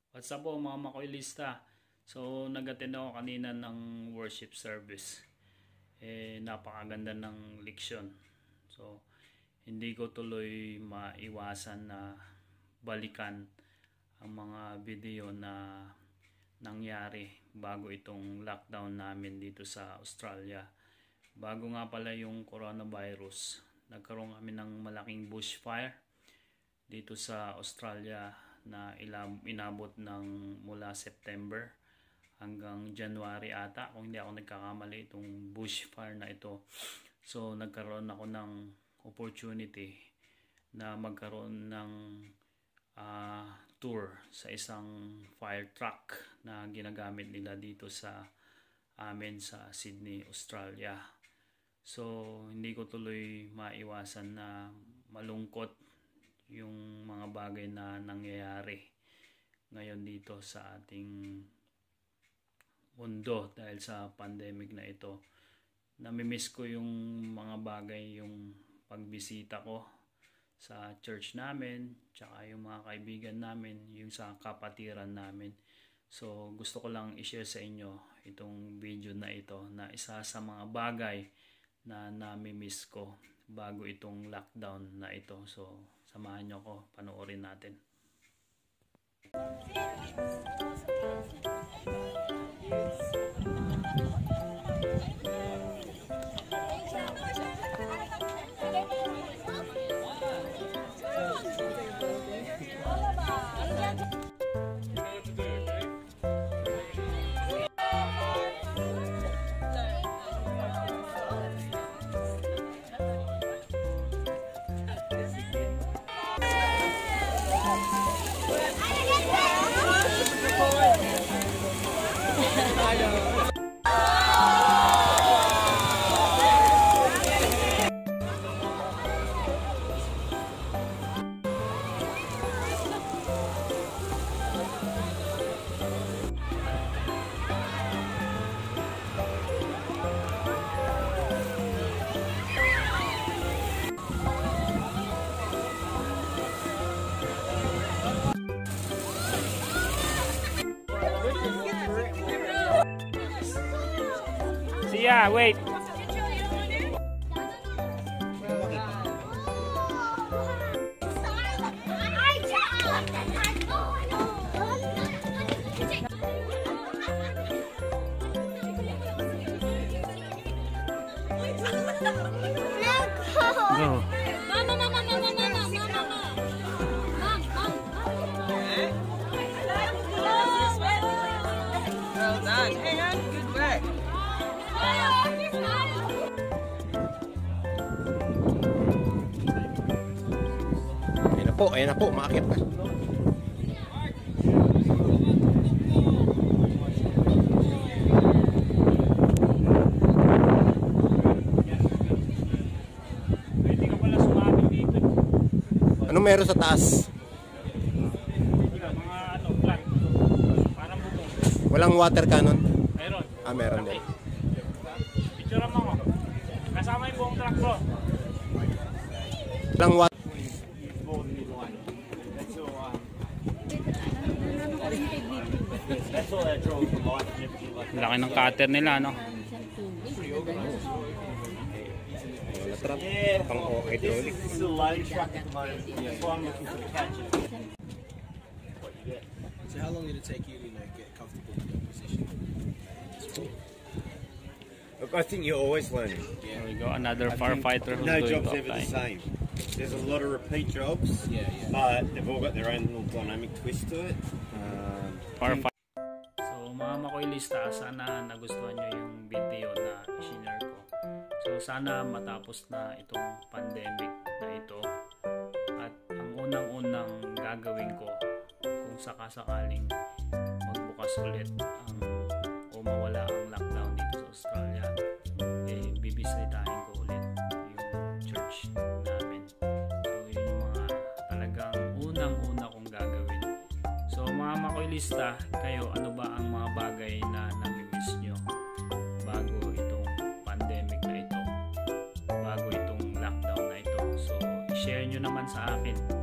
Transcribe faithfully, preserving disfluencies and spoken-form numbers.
What's up po mga makoylista? So nag-attend ako kanina ng worship service. Eh napakaganda ng leksyon. So hindi ko tuloy maiwasan na balikan ang mga video na nangyari bago itong lockdown namin dito sa Australia. Bago nga pala yung coronavirus, nagkaroon kami ng malaking bushfire dito sa Australia na inabot ng mula September hanggang January ata, kung hindi ako nagkakamali, itong bushfire na ito. So nagkaroon ako ng opportunity na magkaroon ng uh, tour sa isang fire truck na ginagamit nila dito sa amin sa Sydney, Australia. So hindi ko tuloy maiwasan na malungkot yung mga bagay na nangyayari ngayon dito sa ating mundo dahil sa pandemic na ito. Namimiss ko yung mga bagay, yung pagbisita ko sa church namin, tsaka yung mga kaibigan namin, yung sa kapatiran namin. So gusto ko lang i-share sa inyo itong video na ito na isa sa mga bagay na namimiss ko bago itong lockdown na ito. So samahan nyo ako, panoorin natin. Yeah, wait. Go. Mama, mama, mama, mama, mama, mama. Mom, mom. Well done. Hang on. Good work. Ayan na po, ayan na po, makakit na. Pwede ka pala sumabit dito. Anong meron sa taas? Mga ano, flat. Parang bubong. Walang water cannon? Meron. Ah, meron din. Picture mo ko. Kasama yung buong truck bro. Walang water. Laki ng cutter nila, no? Wala trap. Pang hydraulic. So how long did it take you to, you know, get comfortable with your position? Look, I think you're always learning. Here we go, another firefighter who's No going job's to ever the apply. same. There's a lot of repeat jobs, Yeah, yeah. but they've all got their own little dynamic twist to it. Um, Firefighter. So mga makoylista, sana nagustuhan nyo yung video na i-share ko. So sana matapos na itong pandemic na ito. At ang unang-unang gagawin ko kung sakasakaling magbukas ulit ang o mawala ang lockdown dito sa Australia, eh bibisitahin ko ulit yung church namin. So yun yung mga talagang unang-una kong gagawin. So mga makoylista, kayo ano ba ang mga bagay na namimiss nyo bago itong pandemic na ito, bago itong lockdown na ito? So i-share nyo naman sa akin